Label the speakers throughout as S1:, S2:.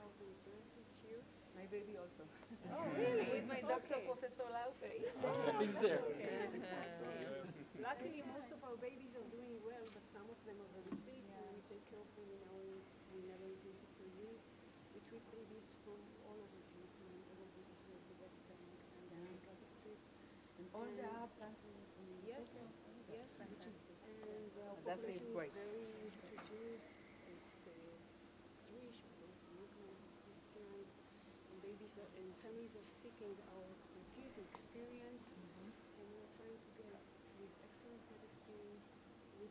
S1: 2022.
S2: My baby also.
S1: Oh, really?
S2: With my doctor,
S1: Okay.
S2: Professor Laufer.
S3: He's there.
S1: Luckily, most of our babies are doing well, but some of them are very sick, and we take care of them in our never inclusive cuisine. We treat babies from all over Jerusalem, all over Israel, the West Bank, and the Gaza Strip.
S4: And all the Arab countries.
S1: Yes, yes.
S4: Fantastic.
S1: And our
S2: Gaza is
S1: population is
S2: great.
S1: very heterogeneous. It's Jewish, but also Muslims and Christians, and babies and families are seeking our expertise and experience, and we're trying to get with excellent medicine, with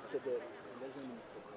S2: להסתדר, לא זה אני מסתדר.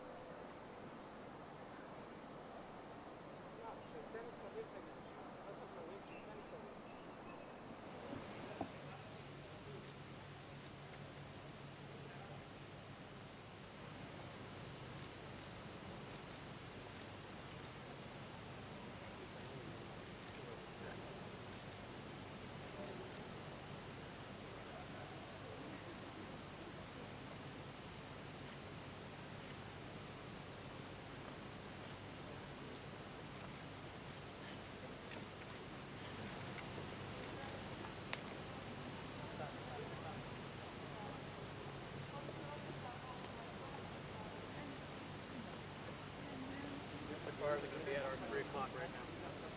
S3: As far as it can be at our 3 o'clock right now.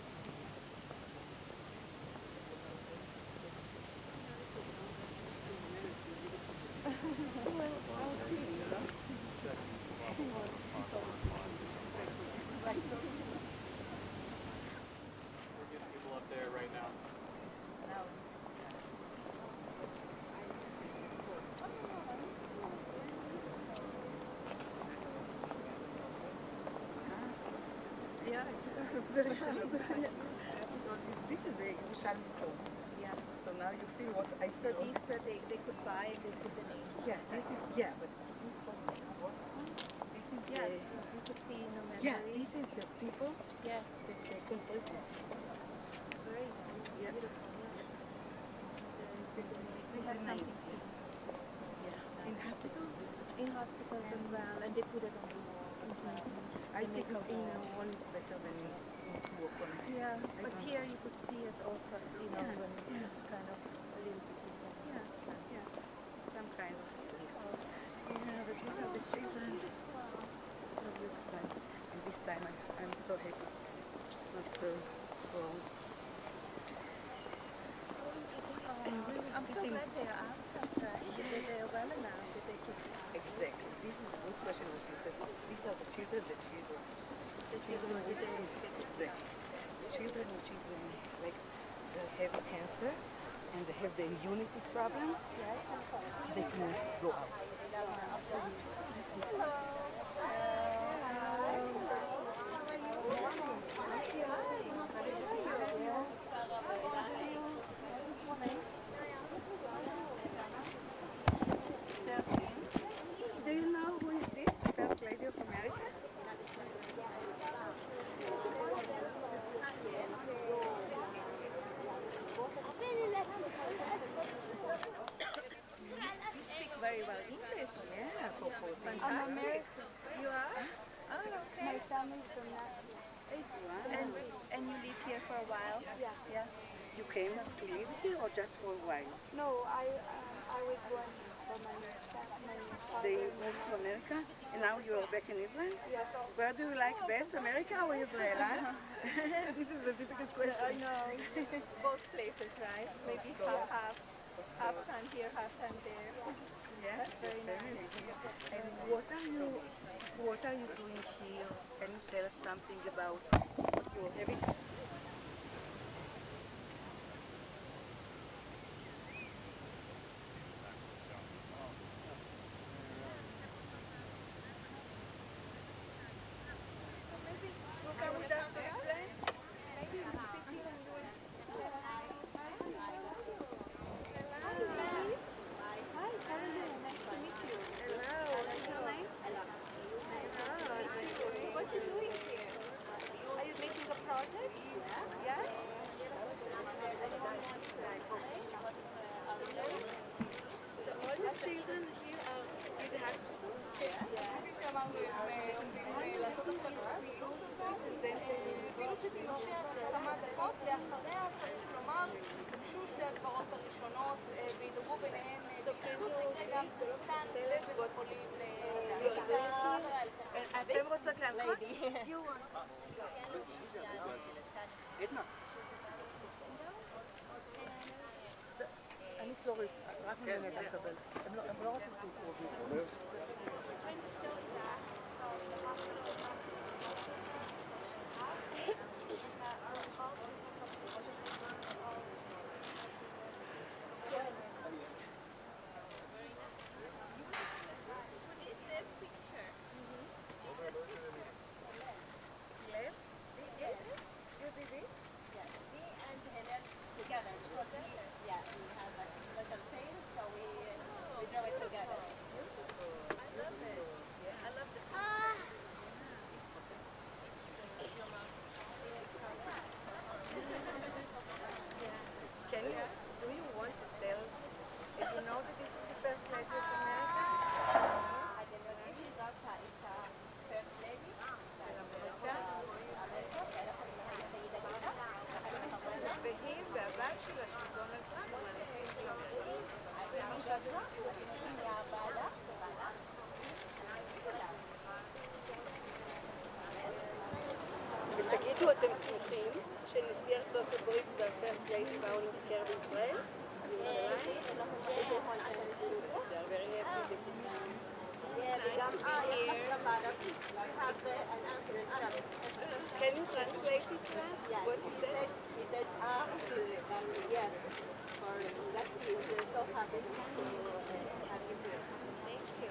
S3: We're getting people up there right now.
S4: Yeah, it's very shallow. This is a Yerushalmi stone.
S5: Yeah.
S4: So now you see what I
S5: So
S4: see.
S5: these they could buy and they put the names.
S4: Yeah, this is but this is
S5: Yeah,
S4: the
S5: you could see no memory.
S4: yeah, this is the people
S5: Yes.
S4: that they contribute.
S5: Very nice.
S4: Yeah.
S5: Beautiful. Yeah. The names. We have
S4: The
S5: something
S4: names, yes.
S5: so yeah.
S4: In hospitals,
S5: In hospitals as well, and they put it on the wall as well.
S4: I
S5: They
S4: think
S5: make a
S4: in
S5: wall.
S4: one is better than to work on it.
S5: Yeah,
S4: I
S5: but
S4: don't
S5: here you could see it also, you know,
S4: Yeah,
S5: when
S4: yeah.
S5: it's kind of a little bit different.
S4: Yeah,
S5: It's nice.
S4: yeah. Some kind of
S5: Beautiful.
S4: yeah, but these are the children. So beautiful. And this time I'm so happy. It's not so wrong. And we were
S5: I'm so
S4: sitting
S5: glad they are outside, right?
S4: Yes.
S5: They are well enough that they could
S4: exactly. This is a good question what you said. These are the children with exactly. The children which is like they have cancer and they have the immunity problem. They can go out. Do you know who is this? The First Lady of America?
S5: You speak very well English.
S4: Yeah, for 14.
S5: Fantastic. You are? Oh, okay.
S1: My family's from Nashville.
S5: And you live here for a while?
S1: Yeah.
S5: Yeah.
S4: You came to live here or just for a while?
S1: No, I was born for my
S4: They
S1: father.
S4: moved to America and now you are back in Israel?
S1: Yeah.
S4: Where do you like best, America or Israel? Huh? This is a difficult
S5: I
S4: question.
S5: know. Both places, right? Maybe half time here, half time there.
S4: Yeah,
S5: That's very nice.
S4: And what are you doing here? Can you tell us something about what you're having? So maybe you come with us to explain? Maybe you sit here and do it.
S1: Hi, Carolina. Nice to meet you.
S4: Hello.
S1: What's your name? So what are you doing here? Are you making a project? Yes? So all the children here are in the hospital?
S6: כפי שאמרנו, הם עומדים לעשות עכשיו את הפעילות הזאת, פעילות שתימשך כמה דקות, לאחריה צריך לומר, יוגשו שתי הגברות הראשונות וידברו ביניהן ביחדות, זה יקרה גם כאן בבית החולים.
S4: אתם רוצות להנחות? עדנה. אני פלורית, רק ממני לקבל. הם לא רוצים להיות קרובים. של השלטון איתנו, מהנושאים של המורים, והמשאבים.
S7: ותגידו, אתם שמחים שנשיא ארצות הברית והנשיא האיטי באו לבקר בישראל? Can you translate it to us? What he said?
S1: He said, yes, for that he was so happy to have you here.
S5: Thank you.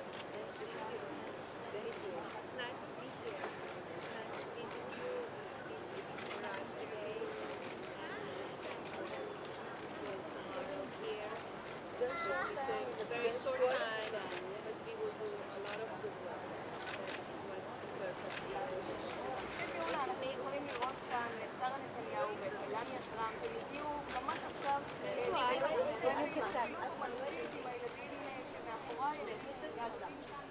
S5: It's nice to be here. It's nice to visit you. It's arrived today and spend tomorrow here. It's a very short time, but we will do a lot of good work. That's what the purpose is.
S6: אנחנו יכולים לראות כאן את שרה נתניהו ואת מלניה טראמפ, הם הגיעו ממש עכשיו לפעילות אומנותית עם הילדים שמאחוריי, ילדים גאלסים כאן.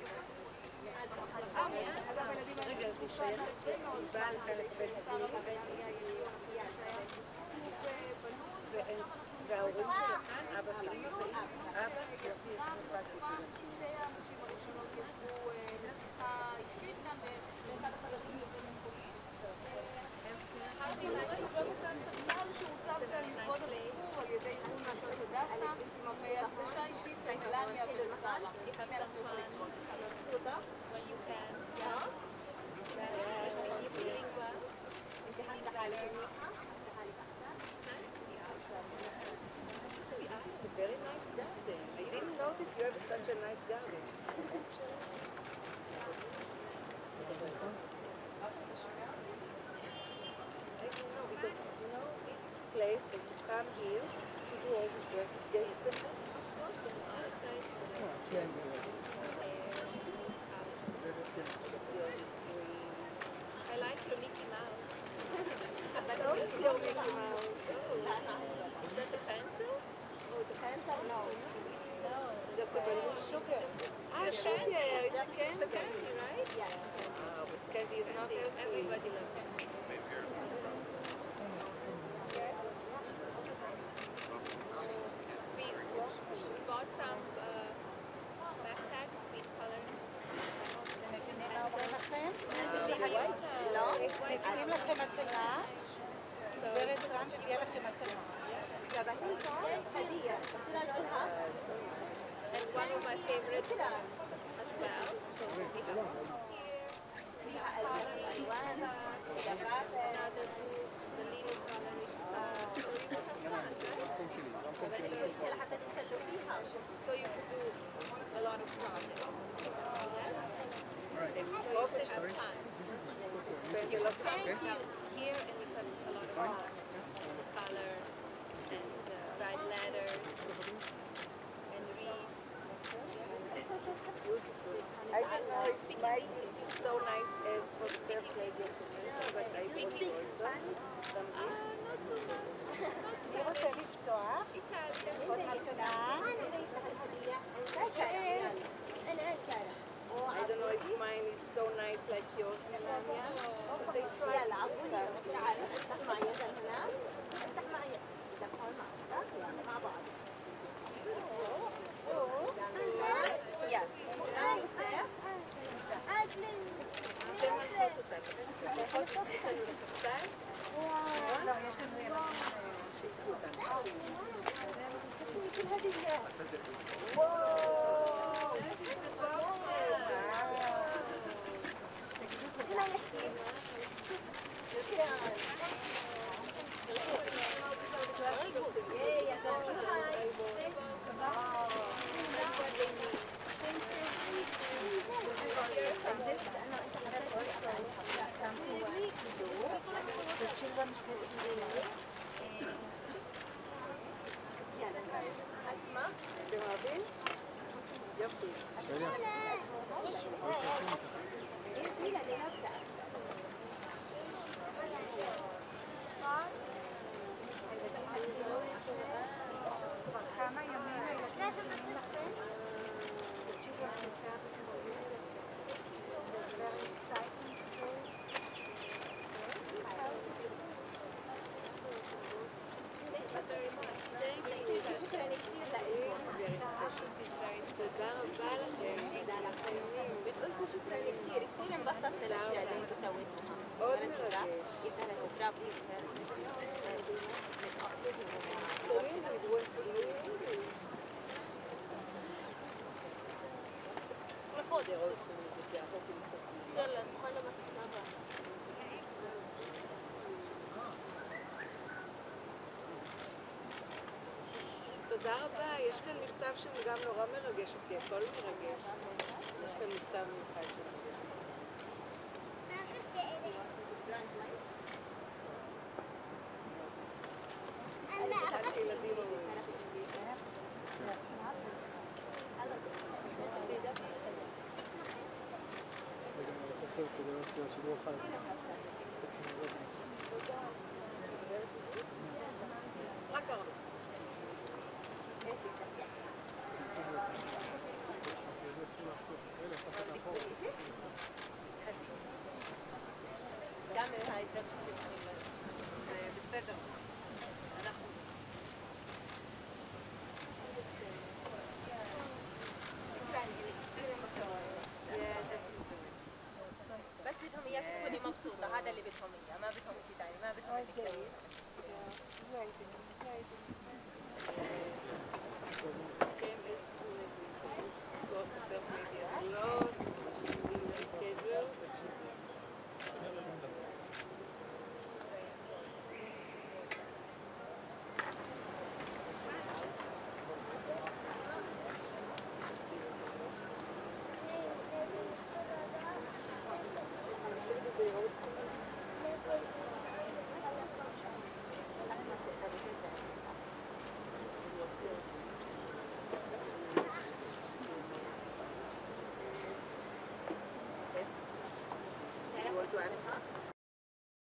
S6: אגב, הילדים האלה נפגשו כאן הרבה מאוד זמן, שרה ומלניה הגיעו,
S7: וההורים שלכם, אבא ואמא, אבא
S6: שתי האנשים הראשונות ישבו לשיחה אישית כאן באחד החדרים בבית החולים. שהוצב כאן לכבוד הביקור על ידי ארגון נשות הדסה עם הקדשה אישית של מלניה ושרה. הנה אנחנו יכולים לראות אותה.
S5: When you can, yeah. You're feeling well. It's nice to be out.
S7: It's a very nice garden. I didn't know that you have such a nice garden. I don't know, because you know, this place, when you come here to do all this work, it's very simple.
S5: Of course, and outside, I like your Mickey Mouse.
S7: What's your Mickey Mouse?
S5: Is that the pencil?
S1: Oh, the pencil? No.
S7: Just a balloon sugar. Ah,
S5: The
S7: sugar,
S5: pencil.
S7: it's a candy.
S5: It's a candy, right?
S1: Yeah.
S7: But candy is not healthy.
S5: Everybody loves it. We bought some backpacks with color.
S4: לא? מביאים לכם מתנה,
S5: So,
S4: גברת טראמפ הביאה לכם מתנה.
S5: and one of my favorite books as well. So we have books here. We have coloring stuff. Another book, the little coloring stuff. So you will have fun, right? So you could do a lot of projects. Yes? So you could have fun.
S7: Spend a lot of time.
S5: Come here and you can a lot of fun. Color and write letters and read.
S7: Beautiful. I don't know if my English is so nice as for the first lady of America, but I speak also some English.
S5: Not so much.
S4: מי רוצה לפתוח?
S5: Italian.
S4: עוד מתנה?
S7: I don't know if mine is so nice like yours, Melania. But they try אתם מלכות אותנו. מלכות אותנו לספסל?
S4: לא, יש לנו ילדים
S7: שיקחו אותנו. אתם אוהבים? יופי.
S6: יאללה, נוכל למסקנה הבאה.
S7: תודה רבה, יש כאן מכתב שגם נורא מרגש אותי, הכל מרגש. יש כאן מכתב מיוחד שמרגש אותי. אחד הילדים אומרים. רק הרבה. גם ההתרגשות בסדר.
S5: بس بدهم اياك تكوني مبسوطة، هذا اللي بدهم اياه، ما بدهم شيء ثاني، ما بدهم انك تكوني
S7: You want to ask her?